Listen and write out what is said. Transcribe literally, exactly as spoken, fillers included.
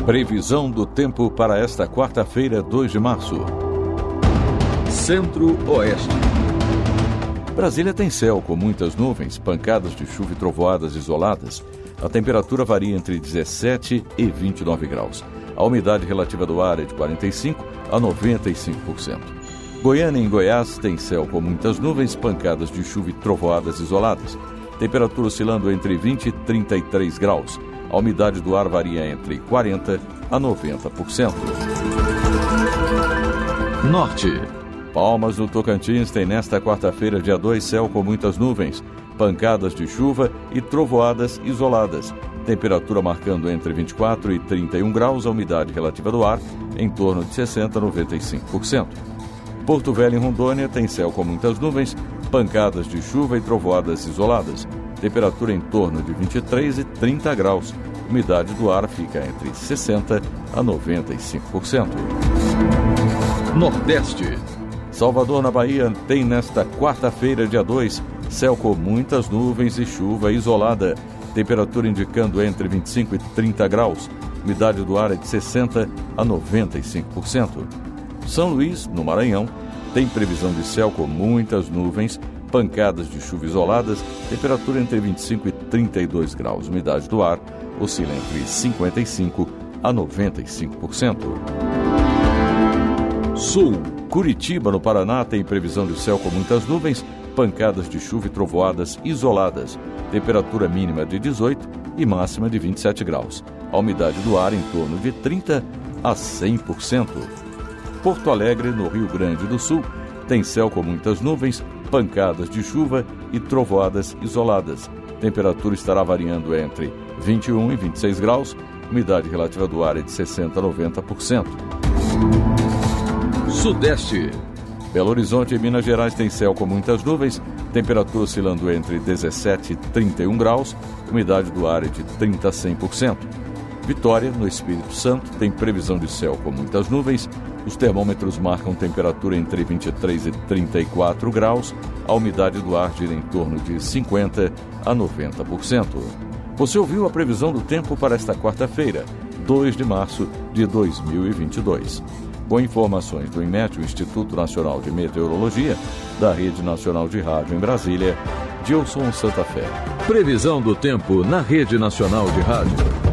Previsão do tempo para esta quarta-feira, dois de março. Centro-Oeste. Brasília tem céu com muitas nuvens, pancadas de chuva e trovoadas isoladas. A temperatura varia entre dezessete e vinte e nove graus. A umidade relativa do ar é de quarenta e cinco a noventa e cinco por cento. Goiânia e Goiás tem céu com muitas nuvens, pancadas de chuva e trovoadas isoladas. Temperatura oscilando entre vinte e trinta e três graus. A umidade do ar varia entre quarenta a noventa por cento. Norte. Palmas do Tocantins tem nesta quarta-feira, dia dois, céu com muitas nuvens, pancadas de chuva e trovoadas isoladas. Temperatura marcando entre vinte e quatro e trinta e um graus, a umidade relativa do ar em torno de sessenta a noventa e cinco por cento. Porto Velho, em Rondônia, tem céu com muitas nuvens, pancadas de chuva e trovoadas isoladas. Temperatura em torno de vinte e três e trinta graus. Umidade do ar fica entre sessenta a noventa e cinco por cento. Nordeste. Salvador, na Bahia, tem nesta quarta-feira, dia dois, céu com muitas nuvens e chuva isolada. Temperatura indicando entre vinte e cinco e trinta graus. Umidade do ar é de sessenta a noventa e cinco por cento. São Luís, no Maranhão, tem previsão de céu com muitas nuvens, pancadas de chuva isoladas, temperatura entre vinte e cinco e trinta e dois graus. Umidade do ar oscila entre cinquenta e cinco a noventa e cinco por cento. Sul. Curitiba, no Paraná, tem previsão de céu com muitas nuvens, pancadas de chuva e trovoadas isoladas. Temperatura mínima de dezoito e máxima de vinte e sete graus. A umidade do ar em torno de trinta a cem por cento. Porto Alegre, no Rio Grande do Sul, tem céu com muitas nuvens, pancadas de chuva e trovoadas isoladas. Temperatura estará variando entre vinte e um e vinte e seis graus. Umidade relativa do ar é de sessenta a noventa por cento. Sudeste. Belo Horizonte, em Minas Gerais, tem céu com muitas nuvens, temperatura oscilando entre dezessete e trinta e um graus, umidade do ar é de trinta a cem por cento. Vitória, no Espírito Santo, tem previsão de céu com muitas nuvens, os termômetros marcam temperatura entre vinte e três e trinta e quatro graus, a umidade do ar gira em torno de cinquenta a noventa por cento. Você ouviu a previsão do tempo para esta quarta-feira, dois de março de dois mil e vinte e dois. Com informações do INMET, o Instituto Nacional de Meteorologia, da Rede Nacional de Rádio em Brasília, Gilson Santa Fé. Previsão do tempo na Rede Nacional de Rádio.